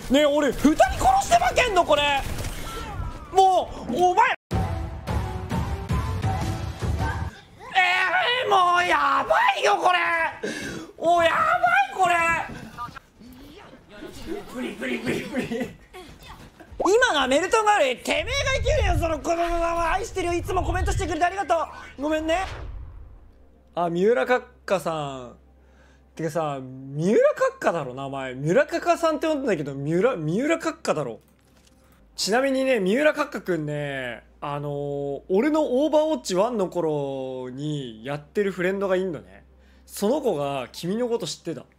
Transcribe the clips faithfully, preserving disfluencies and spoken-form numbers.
ねえ俺ふたり殺して負けんのこれ。もうお前えー、もうやばいよこれ。おやばいこれ。プリプリプリプリ。今がメルトンがある。てめえが生きるよその子供が。愛してるよ。いつもコメントしてくれてありがとう。ごめんね。あ、三浦閣下さんてかさ、三浦閣下だろ名前。三浦閣下さんって呼んだんだけど、三浦三浦閣下だろ。ちなみにね、三浦閣下くんね、あのー、俺のオーバーウォッチワンの頃にやってるフレンドがいんのね。その子が君のこと知ってた。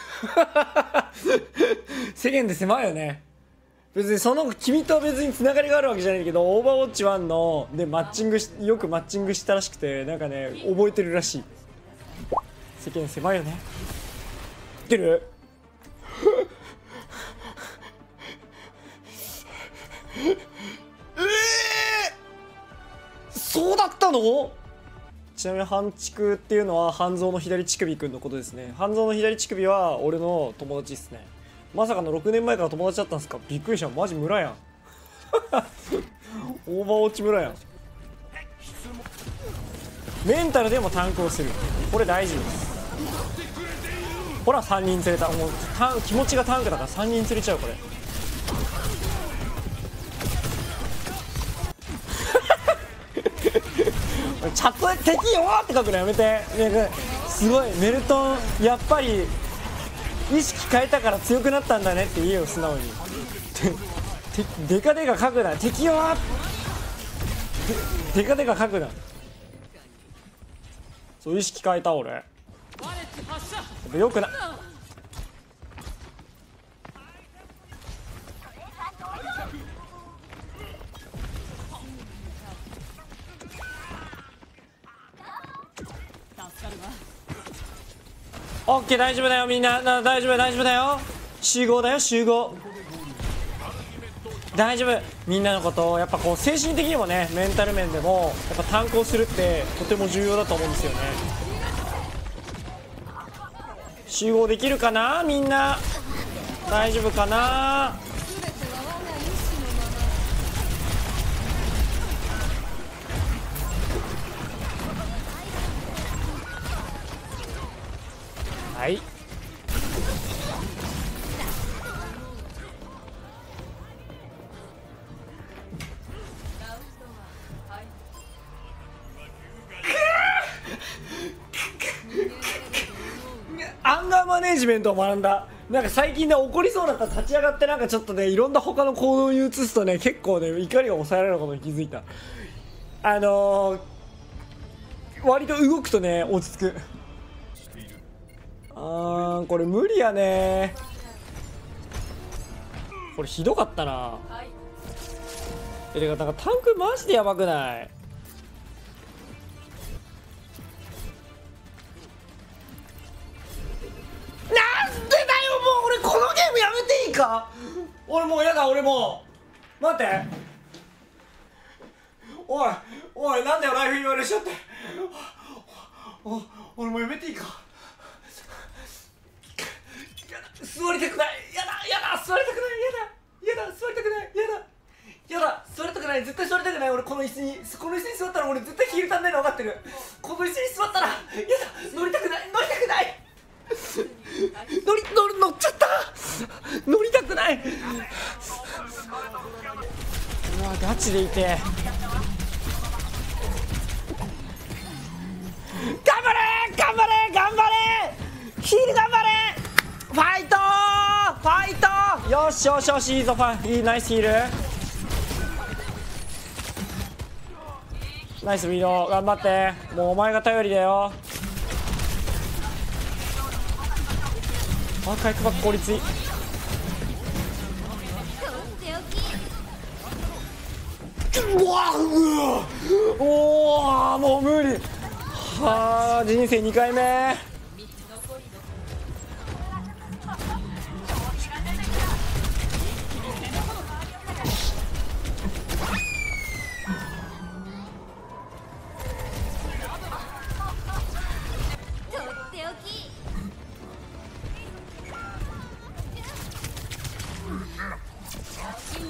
世間で狭いよね。別にその君とは別につながりがあるわけじゃないけど、オーバーウォッチワンのでマッチングしよくマッチングしたらしくて、なんかね覚えてるらしい。世間狭いよね。知ってる？えー、そうだったの？ちなみに半乳首っていうのは半蔵の左乳首くんのことですね。半蔵の左乳首は俺の友達ですね。まさかのろくねんまえから友達だったんですか。びっくりした。マジ村やん。オーバーウォッチ村やん。メンタルでもタンクをする、これ大事です。ほらさんにん連れた。もうタン気持ちがタンクだからさんにん連れちゃうこれ。チャットで敵よって書くのやめて。ね、すごいメルトンやっぱり意識変えたから強くなったんだねって言えよ素直に。デカデカ書くな。敵よデカデカ書くな。そう意識変えた俺。やっぱよくな。オッケー大丈夫だよみんな。な大丈夫大丈夫だよ。集合だよ集合。大丈夫。みんなのことをやっぱこう精神的にもねメンタル面でもやっぱ担当するってとても重要だと思うんですよね。集合できるかなみんな。大丈夫かな。はい。アンガーマネージメントを学んだ。なんか最近ね怒りそうだったら立ち上がってなんかちょっとねいろんな他の行動に移すとね結構ね怒りが抑えられることに気づいた。あのー、割と動くとね落ち着く。あーこれ無理やね。これひどかったな。え、てかなんかタンクマジでやばくない？なんでだよもう俺このゲームやめていいか。俺もうやだ。俺もう待って。おいおいなんだよライフ言われしちゃって。お俺もうやめていいか。座りたくない。やだやだ座りたくない。やだやだ座りたくない。やだやだ座りたくない。絶対座りたくない。俺この椅子にこの椅子に座ったら俺絶対ヒール足んないの分かってる。この椅子に座ったらやだ乗りたくない乗りたくない乗り乗る乗っちゃった。乗りたくない。うわガチでいて。頑張れ頑張れ頑張れヒール頑張れ。ファイトファイト。よしよしよしいいぞファン。いいナイスヒール。ナイスビード頑張って。もうお前が頼りだよ。あ回復バック効率いい。うわうおおもう無理。はあ人生にかいめ。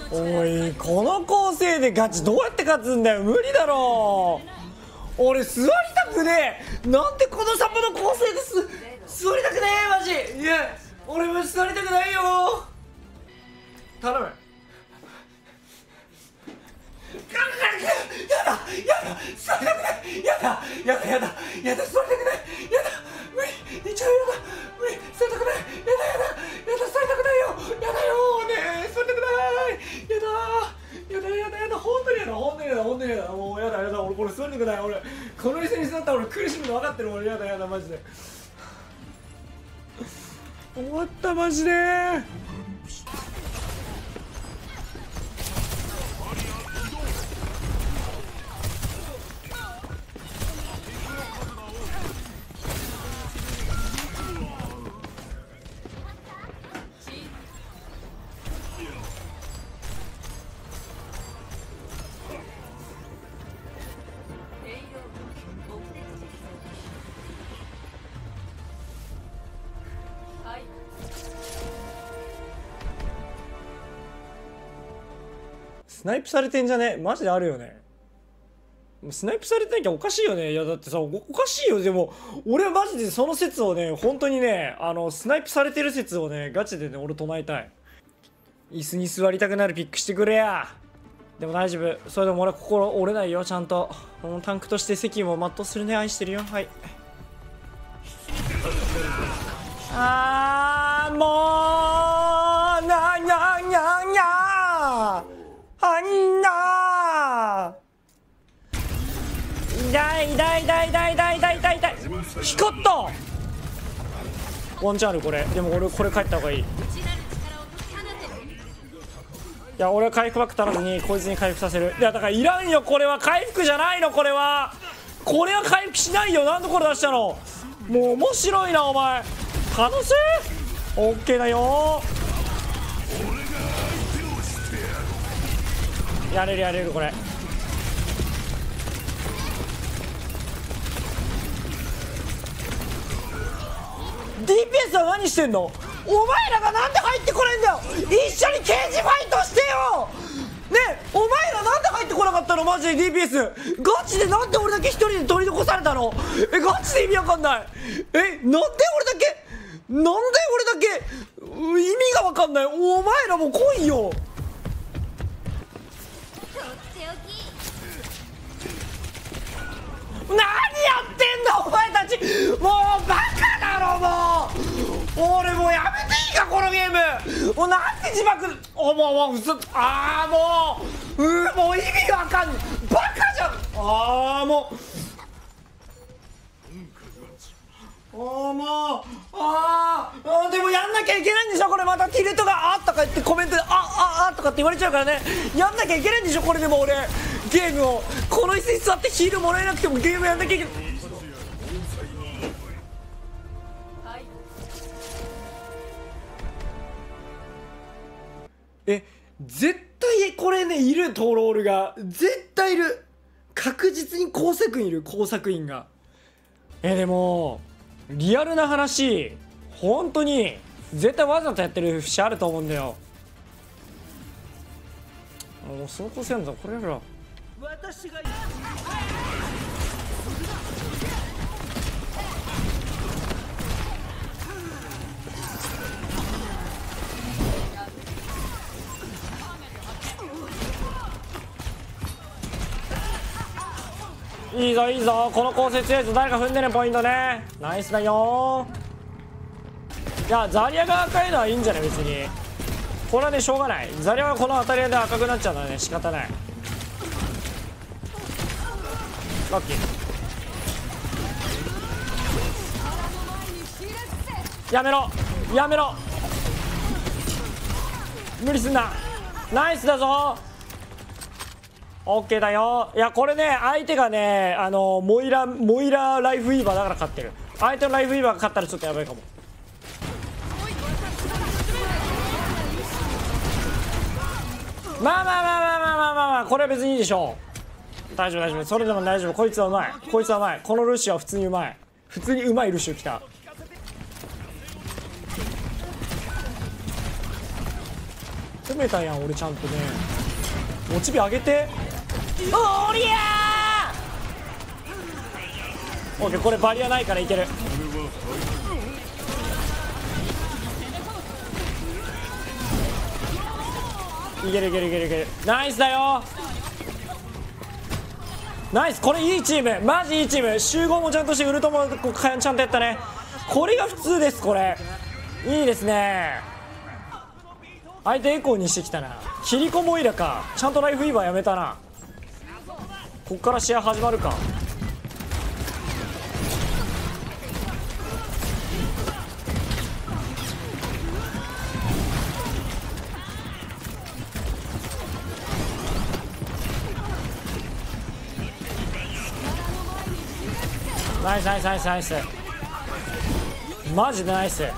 おいこの構成でガチどうやって勝つんだよ。無理だろう。俺座りたくねえ。なんでこのサポの構成です座りたくねえマジ。いや俺も座りたくないよ。頼む。やだやだ座りたくない。やだやだやだやだ座りたくない。やだ無理。一応やだ無理。座りたくない。やだやだやだ座りたくないよ。やだよねえ座りたくない。やだやだやだやだ本当にやだ本当にやだ本当にやだもうやだやだ俺これ座りたくない。俺この椅子に座ったら俺苦しむの分かってる。俺やだやだマジで終わったマジで。スナイプされてんじゃねマジであるよね。スナイプされてなきゃおかしいよね。いやだってさ お, おかしいよ。でも俺はマジでその説をね本当にねあのスナイプされてる説をねガチでね俺唱えたい。椅子に座りたくなるピックしてくれや。でも大丈夫。それでも俺心折れないよ。ちゃんとタンクとして責務を全うするね。愛してるよ。はいあーもうなにゃにゃにゃあんな痛い痛い痛い痛い痛い痛い痛い痛い光ったワンチャンあるこれ。でも俺これ帰った方がいい。いや俺は回復バック足らずにこいつに回復させる。いやだからいらんよこれは回復じゃないの。これはこれは回復しないよ。なんでこれ出したの。もう面白いなお前。可能性 OK だよ。やれるやれるこれ。ディーピーエス は何してんの。お前らがなんで入ってこれんだよ。一緒にケージファイトしてよねえ。お前らなんで入ってこなかったのマジで。 ディーピーエス ガチでなんで俺だけ一人で取り残されたの。えガチで意味わかんない。えなんで俺だけなんで俺だけ意味がわかんない。お前らもう来いよ。何やってんだお前たち。もうバカだろもう。俺もうやめていいかこのゲーム。もうなんで自爆おもうもううそああもううーもう意味わかんない。バカじゃん。ああもうおーもうあーでもやんなきゃいけないんでしょこれ。またティルトがあとか言ってコメントであああとかって言われちゃうからね。やんなきゃいけないんでしょこれ。でも俺ゲームをこの椅子に座ってヒールもらえなくてもゲームやんなきゃいけない。え絶対これねいる。トロールが絶対いる。確実に工作員いる。工作員が。えでもリアルな話本当に絶対わざとやってる節あると思うんだよ。もうその構成なんだこれやろ。私がいいぞいいぞこの構成強いぞ。誰か踏んでるポイントね。ナイスだよ。いやザリアが赤いのはいいんじゃない別に。これはねしょうがない。ザリアはこの当たりで赤くなっちゃうのはね仕方ない。ラッキー。やめろやめろ無理すんな。ナイスだぞ。オッケーだよ。いやこれね相手がねあのモイラモイラライフウィーバーだから勝ってる。相手のライフウィーバーが勝ったらちょっとやばいかも。まあまあまあまあまあまあまあまあこれは別にいいでしょう。大丈夫大丈夫。それでも大丈夫。こいつはうまい。こいつはうまい。このルシアは普通にうまい。普通にうまいルシオ来た。 攻めたやん俺ちゃんとね。モチベ上げて。おりゃー。オッケー、これバリアないからいける。いけるいけるいけるいける。ナイスだよ。ナイス、これいいチーム、マジいいチーム。集合もちゃんとして、ウルトもこうちゃんとやったね。これが普通です。これいいですね。相手エコーにしてきたな。キリコモイラか。ちゃんとライフウィーバーやめたな。こっから試合始まるか。ナイスナイスナイスナイス、マジでナイス。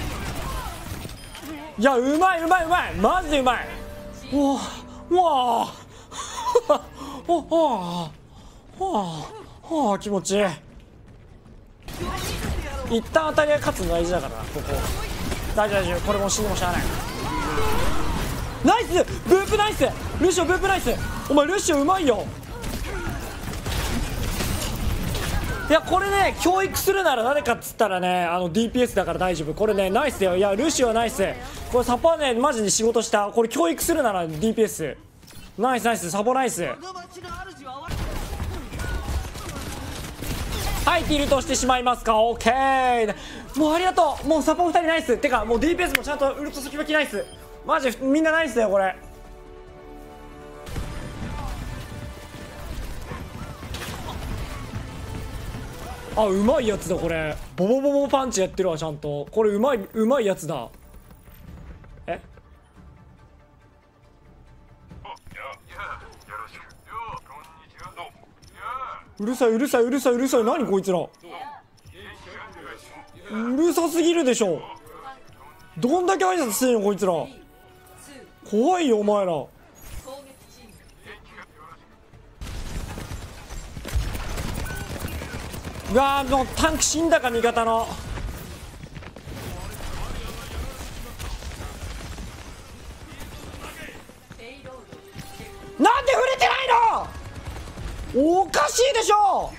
いや、うまいうまいうまい、マジでうまい。おわわおおおお、気持ちいい。一旦当たりは勝つの大事だからな。ここ大丈夫大丈夫、これも死んでもしゃあない。ナイスブープナイス、ルシオブープナイス。お前ルシオうまいよ。いやこれね、教育するなら誰かっつったらね、あの ディーピーエス だから大丈夫。これねナイスだよ。いやルシオはナイス。これサポはねマジで仕事した。これ教育するなら ディーピーエス ナイスナイス、サポナイス。はい、ティルトしてしまいますか。オッケー、もうありがとう。もうサポふたりナイス。てかもう ディーピーエス もちゃんとウルト先巻きナイス。マジみんなナイスだよこれ。あ、うまいやつだこれ。ボボボボパンチやってるわちゃんと。これうまいうまいやつだ。え、うるさいうるさいうるさいうるさい。何こいつら、うるさすぎるでしょ。どんだけ挨拶してんのこいつら。怖いよお前ら。うわー、もうタンク死んだか味方の。なんで触れてないの。おかしいでしょ。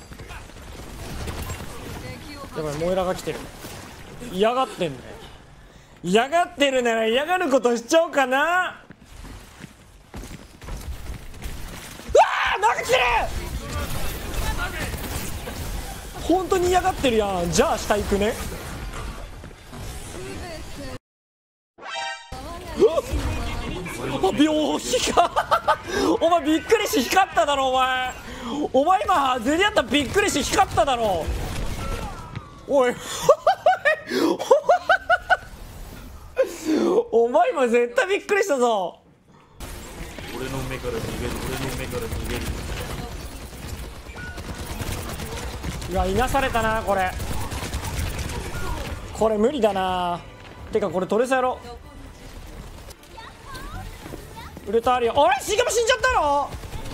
やばい、モエラが来てる。嫌がってんね。嫌がってるなら嫌がることしちゃおうかな。うわー、なんか来てる。本当に嫌がってるやん。じゃあ下行くね。あ、秒光お前びっくりし光っただろ。お前お前今ゼリアったらびっくりし光っただろ。おいお前今絶対びっくりしたぞ。 俺の目から逃げる、俺の目から逃げる。 いや、いなされたなこれ。これ無理だな。てかこれトレサやろ。ウルトあるよ。あれ、シガも死んじゃったの。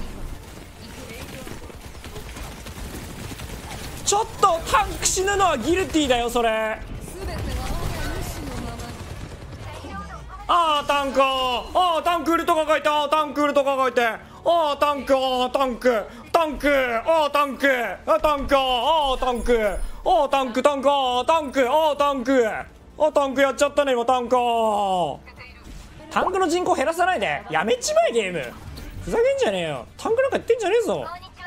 ちょっとタンク死ぬのはギルティだよそれ。ああタンク、ああタンクウルト抱えて、ああタンクウルト抱えて、ああタンク、ああタンクタンク、ああタンク、ああタンク、ああタンク、ああタンクタンク、ああタンク、ああタンク、ああタンクやっちゃったね今タンク。タンクの人口減らさないでやめちまえゲーム。ふざけんじゃねえよ。タンクなんかやってんじゃねえぞ。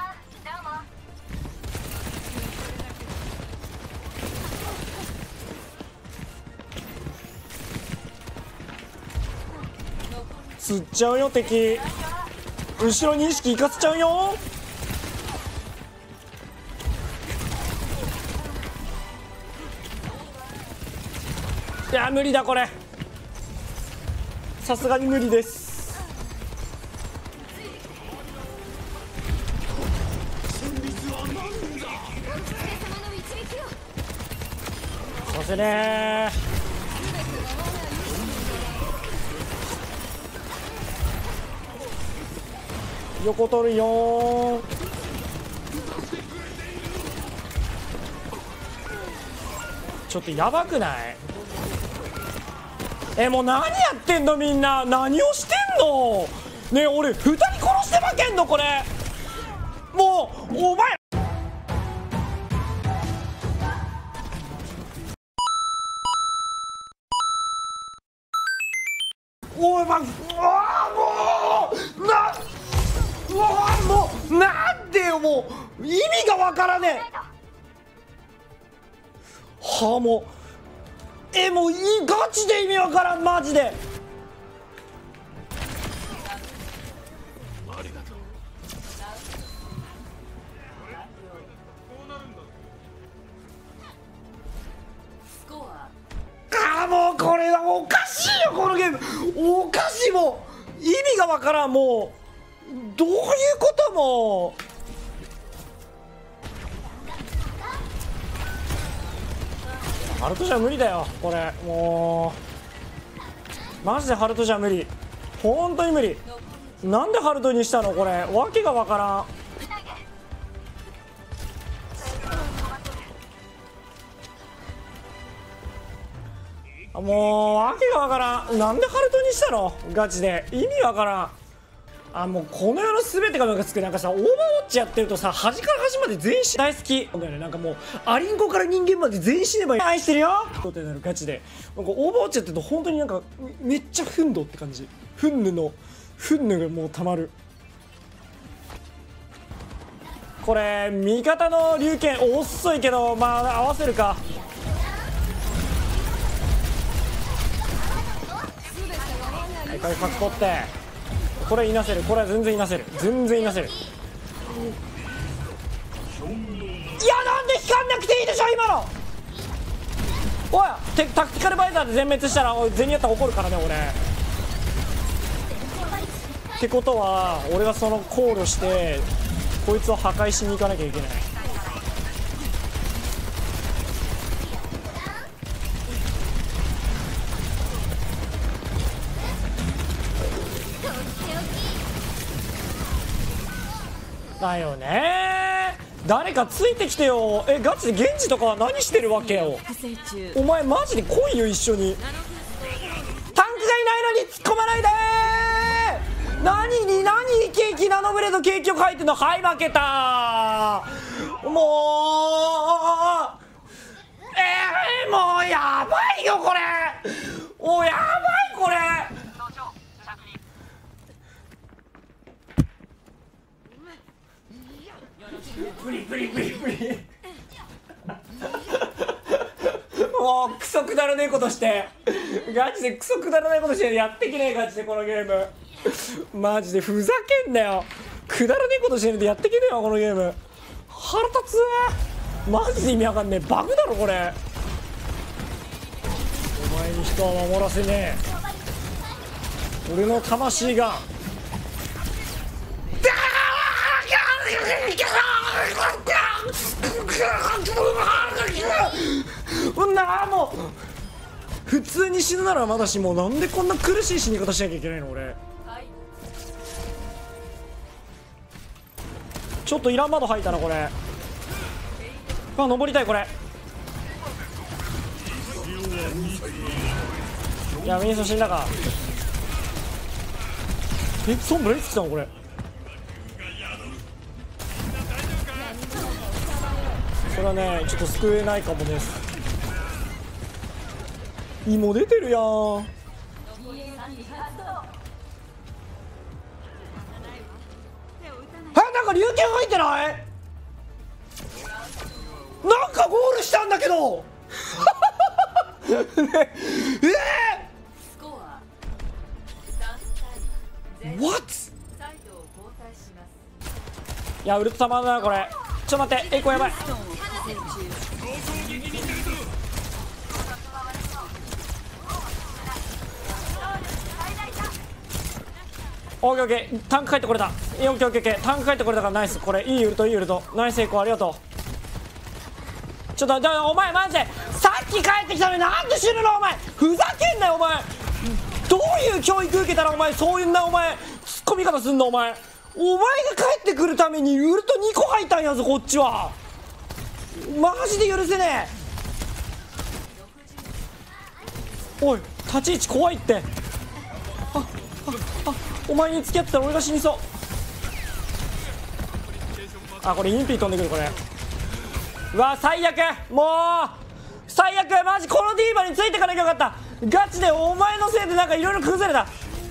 釣っちゃうよ敵。後ろに意識いかせちゃうよ。いや無理だこれ。さすがに無理です。そしてねー、横取るよー。ちょっとやばくない？ えもう何やってんのみんな。何をしてんのねえ、俺ふたり殺して負けんのこれ。もうお前おいま、うわもうなうわもうなんでよ、もう意味がわからねえ。はあもうえもういいガチで意味わからんマジで。 ありがとう。 ああもうこれはおかしいよこのゲーム。おかしい、もう意味がわからん。もうどういうこともハルトじゃ無理だよこれ。もうマジでハルトじゃ無理、本当に無理。なんでハルトにしたのこれ、わけがわからん。もうわけがわからん。なんでハルトにしたのガチで意味わからん。あもうこの世の全てがムカつく。なんかさオーバーウォッチやってるとさ端から端まで全員死大好きだよね。なんかもうアリンコから人間まで全員死ねばいい。愛してるよってなるガチで。なんかオーバーウォッチやってると本当になんかめっちゃ憤怒って感じ。憤怒の憤怒がもうたまる。これ味方の龍拳遅いけどまあ合わせるか。はいこれ角取ってこれいなせる。これは全然いなせる、全然いなせる。いやなんで光んなくていいでしょ今の。おいテタクティカルバイザーで全滅したらゼニヤッタ怒るからね俺。ってことは俺がその考慮してこいつを破壊しに行かなきゃいけない。だよねー、誰かついてきてよ。えガチでゲンジとかは何してるわけよ。お前マジで来いよ一緒に。タンクがいないのに突っ込まないでー。何に何にケーキナノブレードケーキを書いてんの。はい負けたー。もうえー、もうやばいよこれ。おやばいこれ。プリプリプリプリもうクソくだらねえことしてガチでクソくだらないことしてやってきねえガチでこのゲームマジでふざけんなよ。くだらねえことしてるんでやってきねえわこのゲーム。腹立つマジで意味わかんねえ。バグだろこれ。お前に人は守らせねえ。俺の魂がなあもう普通に死ぬならまだしもなんでこんな苦しい死に方しなきゃいけないの俺。ちょっといらん窓吐いたなこれ。あ登りたいこれ。いやミニソ死んだか。えソンブレいつ来たのこれ。それはねちょっと救えないかもです。芋出てるやん。あなんか龍拳入ってない。なんかゴールしたんだけどねえー、What？ いやウルトたまんないこれ。ちょっと待ってエイコやばい。オッケーオッケータンク帰ってこれた。オッケーオッケーオッケータンク帰ってこれたからナイス。これいいウルトいいウルトナイスエイコありがとう。ちょっとだお前マジでさっき帰ってきたのになんで死ぬのお前。ふざけんなよお前。どういう教育受けたらお前そういうなお前ツッコミ方すんのお前。お前が帰ってくるためにウルトにこ入ったんやぞこっちは。マジで許せねえ。おい立ち位置怖いって。あああ、お前に付き合ってたら俺が死にそう。あ、これインピー飛んでくる。これうわ最悪、もう最悪、マジこのディーバについてかなきゃよかった。ガチでお前のせいでなんかいろいろ崩れた。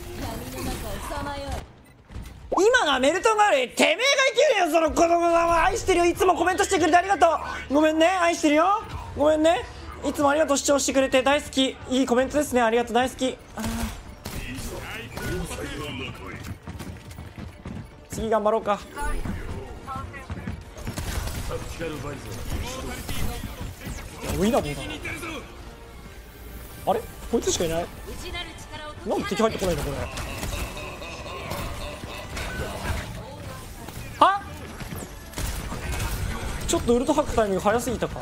今がメルトンがある。てめえが生きるよ、その子供が。愛してるよ。いつもコメントしてくれてありがとう。ごめんね、愛してるよ。ごめんね、いつもありがとう。視聴してくれて大好き。いいコメントですね、ありがとう、大好き。あ次頑張ろうか。ウィナボーだな。あれこいつしかいない。なんで敵入ってこないんだこれ。はちょっとウルト吐くタイミング早すぎたか。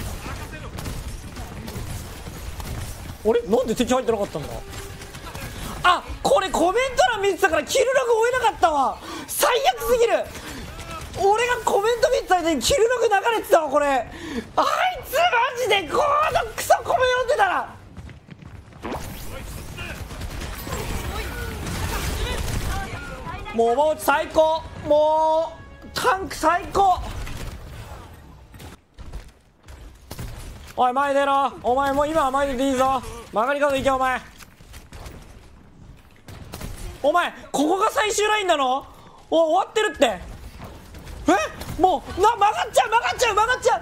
あれなんで敵入ってなかったんだ。あ、これコメント欄見てたからキルログ追えなかったわ。最悪すぎる。俺がコメント見てた間にキルログ流れてたわ。これあいつマジでこのクソコメ読んでたら。もうオーバーウォッチ最高。もうタンク最高。おい前出ろ。お前もう今は前出ていいぞ。曲がり角行けお前。お前ここが最終ラインなの。お終わってるって。えもうな曲がっちゃう曲がっちゃう曲がっちゃ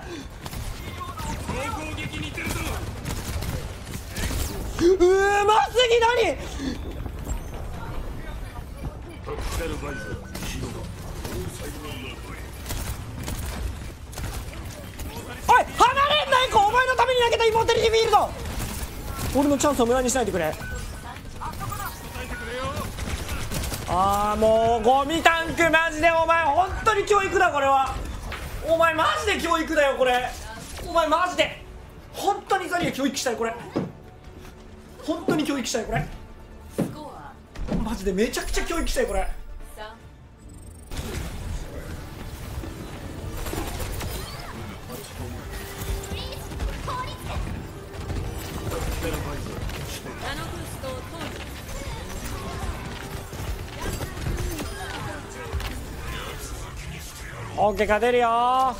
う。うーますぎ何。おい離れんない子。お前のために投げたイモータリティフィールド。俺のチャンスを無駄にしないでくれ。あーもうゴミタンクマジでお前本当に教育だこれは。お前マジで教育だよこれ。お前マジで本当にザリア教育したいこれ。本当に教育したいこれ。マジでめちゃくちゃ教育したいこれ。オッケー勝てるよー。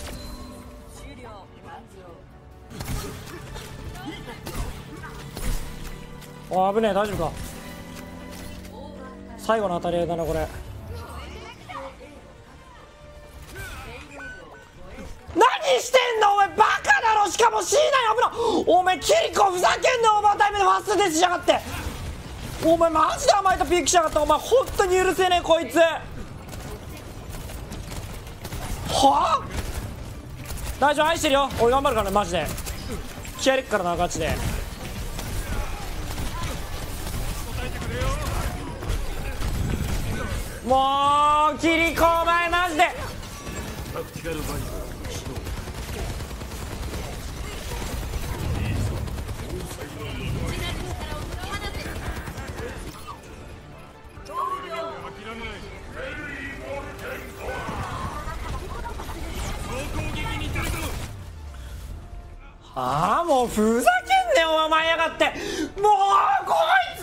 お危ねえ大丈夫か。最後の当たり合いだなこれ。何してんのお前バカだろ。しかも シーナイン 危な。お前キリコふざけんな。オーバータイムでファーストデスしやがって。お前マジで甘えたピークしやがった。お前本当に許せねえこいつ。はあ大丈夫愛してるよ。俺頑張るからねマジで。気合い入れっからなガチで。もうキリコお前マジでああもうふざけんねよお前やがって。もうこいつ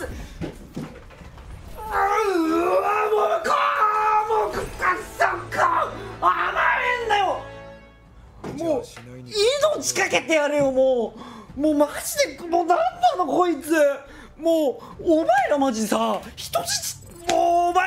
うわもうこうもうくっそか甘えんだよ。もう命かけてやれよ。もうもうマジでもうなんなのこいつ。もうお前らマジさ人質。もうお前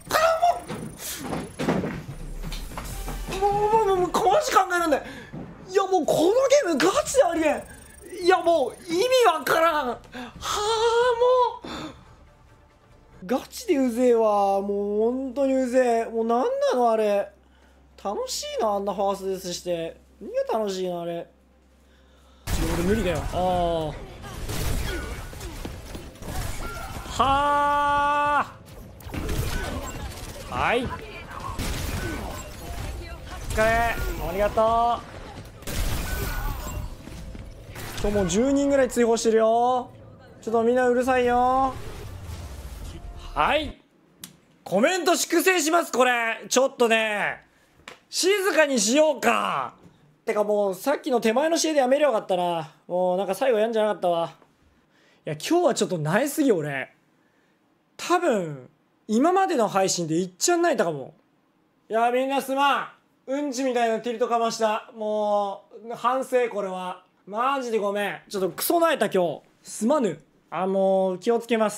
もうもうもうもうマジ考えらんない。いやもうこのゲームガチでありえん。いやもう意味わからん。はあもうガチでうぜえわ。もう本当にうぜえ。もうなんなのあれ。楽しいなあんなファーストデスして。何が楽しいのあれ。俺無理だよ。ああはあはいお疲れありがとう。今日もうじゅうにんぐらい追放してるよ。ちょっとみんなうるさいよ。はいコメント粛清します。これちょっとね静かにしようか。てかもうさっきの手前の試合でやめりゃよかったな。もうなんか最後やんじゃなかったわ。 や今日はちょっと萎えすぎ俺多分今までの配信でいっちゃん泣いたかも。いやみんなすまん、うんちみたいなティルトかました。もう反省、これはマジでごめん。ちょっとクソ泣いた今日、すまぬ。あもう気をつけます、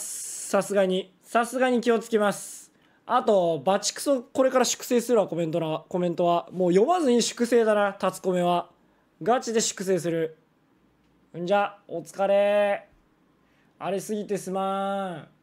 さすがにさすがに気をつけます。あとバチクソこれから粛清するわ。コメントなコメントはもう読まずに粛清だな。タツコメはガチで粛清するんじゃ。お疲れ、荒れすぎてすまん。